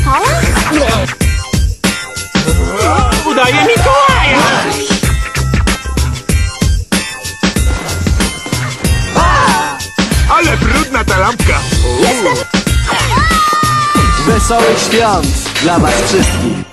falach? Udaje Mikołaja! Ale brudna ta lampka! Wesołych świąt dla was wszystkich!